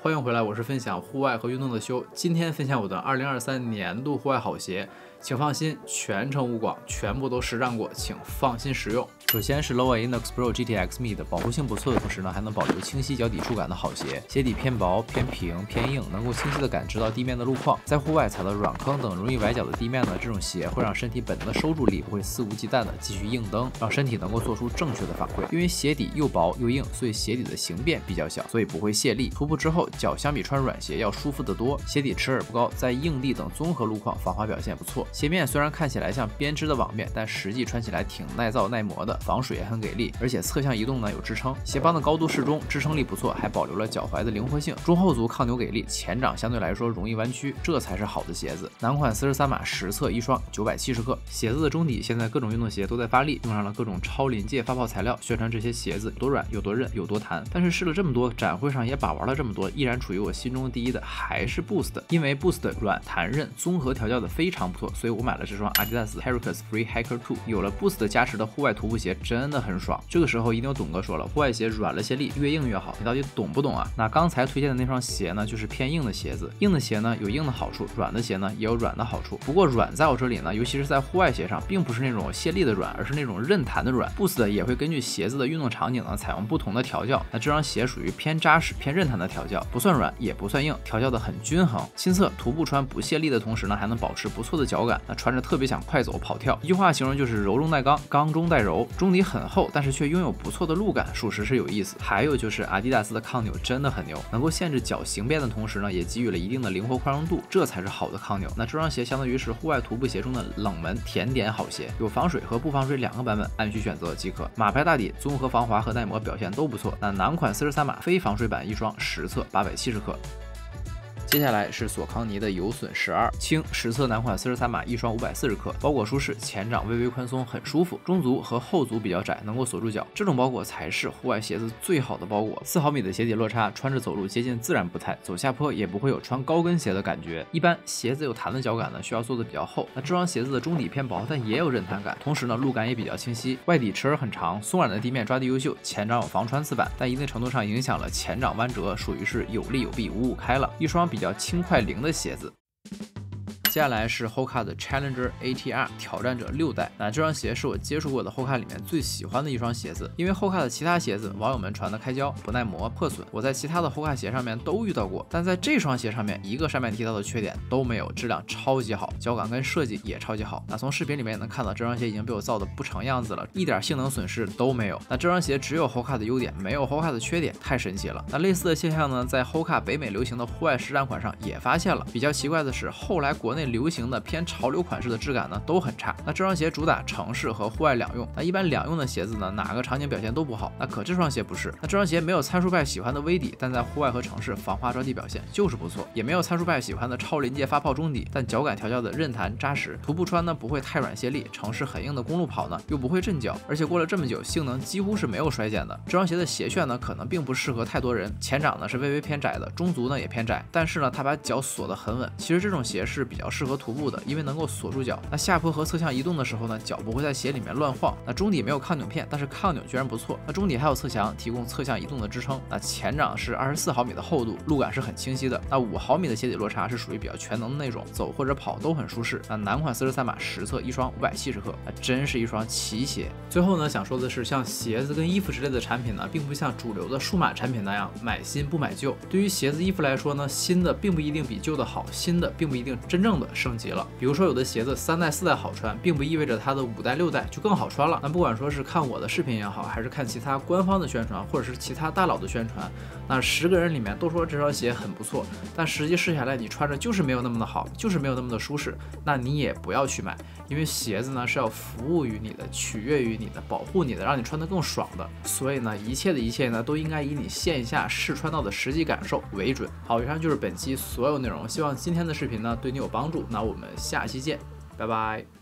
欢迎回来，我是分享户外和运动的修。今天分享我的2023年度户外好鞋，请放心，全程无广，全部都实战过，请放心使用。首先是 Lowa Innox Pro GTX Mid， 保护性不错的同时呢，还能保留清晰脚底触感的好鞋。鞋底偏薄、偏平、偏硬，能够清晰的感知到地面的路况。在户外踩到软坑等容易崴脚的地面呢，这种鞋会让身体本能的收住力，不会肆无忌惮的继续硬蹬，让身体能够做出正确的反馈。因为鞋底又薄又硬，所以鞋底的形变比较小，所以不会泄力。徒步之后，脚相比穿软鞋要舒服得多。鞋底齿耳不高，在硬地等综合路况防滑表现不错。鞋面虽然看起来像编织的网面，但实际穿起来挺耐造耐磨的，防水也很给力，而且侧向移动呢有支撑。鞋帮的高度适中，支撑力不错，还保留了脚踝的灵活性。中后足抗扭给力，前掌相对来说容易弯曲，这才是好的鞋子。男款43码实测一双970克。鞋子的中底现在各种运动鞋都在发力，用上了各种超临界发泡材料，宣传这些鞋子有多软有多韧有多弹。但是试了这么多，展会上也把玩了这么多，依然处于我心中第一的还是 Boost， 因为 Boost 软弹韧综合调教的非常不错，所以我买了这双 Adidas Terrex Free Hiker 2。有了 Boost 加持的户外徒步鞋真的很爽。这个时候一定有董哥说了，户外鞋软了些力，越硬越好，你到底懂不懂啊？那刚才推荐的那双鞋呢，就是偏硬的鞋子。硬的鞋呢有硬的好处，软的鞋呢也有软的好处。不过软在我这里呢，尤其是在户外鞋上，并不是那种泄力的软，而是那种韧弹的软。Boost 也会根据鞋子的运动场景呢，采用不同的调教。那这双鞋属于偏扎实、偏韧弹的调教，不算软也不算硬，调教的很均衡。亲测徒步穿不泄力的同时呢，还能保持不错的脚感，那穿着特别想快走跑跳。一句话形容就是柔中带刚，刚中带柔。中底很厚，但是却拥有不错的路感，属实是有意思。还有就是阿迪达斯的抗扭真的很牛，能够限制脚形变的同时呢，也给予了一定的灵活宽容度，这才是好的抗扭。那这双鞋相当于是户外徒步鞋中的冷门甜点好鞋，有防水和不防水两个版本，按需选择即可。马牌大底，综合防滑和耐磨表现都不错。那男款43码非防水版一双实测870克。接下来是索康尼的有损12轻实测男款43码一双540克，包裹舒适，前掌微微宽松，很舒服。中足和后足比较窄，能够锁住脚，这种包裹才是户外鞋子最好的包裹。4毫米的鞋底落差，穿着走路接近自然步态，走下坡也不会有穿高跟鞋的感觉。一般鞋子有弹的脚感呢，需要做的比较厚。那这双鞋子的中底偏薄，但也有韧弹感，同时呢路感也比较清晰。外底齿耳很长，松软的地面抓地优秀，前掌有防穿刺板，但一定程度上影响了前掌弯折，属于是有利有弊，五五开了。一双比较轻快灵的鞋子。接下来是 Hoka 的 Challenger ATR 挑战者6代，那这双鞋是我接触过的 Hoka 里面最喜欢的一双鞋子，因为 Hoka 的其他鞋子网友们传的开胶、不耐磨、破损，我在其他的 Hoka 鞋上面都遇到过，但在这双鞋上面一个上面提到的缺点都没有，质量超级好，脚感跟设计也超级好。那从视频里面也能看到，这双鞋已经被我造的不成样子了，一点性能损失都没有。那这双鞋只有 Hoka 的优点，没有 Hoka 的缺点，太神奇了。那类似的现象呢，在 Hoka 北美流行的户外实战款上也发现了。比较奇怪的是，后来国内流行的偏潮流款式的质感呢都很差。那这双鞋主打城市和户外两用，那一般两用的鞋子呢，哪个场景表现都不好。那可这双鞋不是，那这双鞋没有参数派喜欢的微底，但在户外和城市防滑着地表现就是不错，也没有参数派喜欢的超临界发泡中底，但脚感调教的韧弹扎实。徒步穿呢不会太软泄力，城市很硬的公路跑呢又不会震脚，而且过了这么久，性能几乎是没有衰减的。这双鞋的鞋楦呢可能并不适合太多人，前掌呢是微微偏窄的，中足呢也偏窄，但是呢它把脚锁得很稳。其实这种鞋是比较适合徒步的，因为能够锁住脚。那下坡和侧向移动的时候呢，脚不会在鞋里面乱晃。那中底没有抗扭片，但是抗扭居然不错。那中底还有侧墙，提供侧向移动的支撑。那前掌是24毫米的厚度，路感是很清晰的。那5毫米的鞋底落差是属于比较全能的那种，走或者跑都很舒适。那男款43码实测一双570克，那真是一双奇鞋。最后呢，想说的是，像鞋子跟衣服之类的产品呢，并不像主流的数码产品那样买新不买旧。对于鞋子衣服来说呢，新的并不一定比旧的好，新的并不一定真正的升级了。比如说有的鞋子3代4代好穿，并不意味着它的5代6代就更好穿了。那不管说是看我的视频也好，还是看其他官方的宣传，或者是其他大佬的宣传，那10个人里面都说这双鞋很不错，但实际试下来你穿着就是没有那么的好，就是没有那么的舒适，那你也不要去买，因为鞋子呢是要服务于你的，取悦于你的，保护你的，让你穿得更爽的。所以呢，一切的一切呢，都应该以你线下试穿到的实际感受为准。好，以上就是本期所有内容，希望今天的视频呢对你有帮助。那我们下期见，拜拜。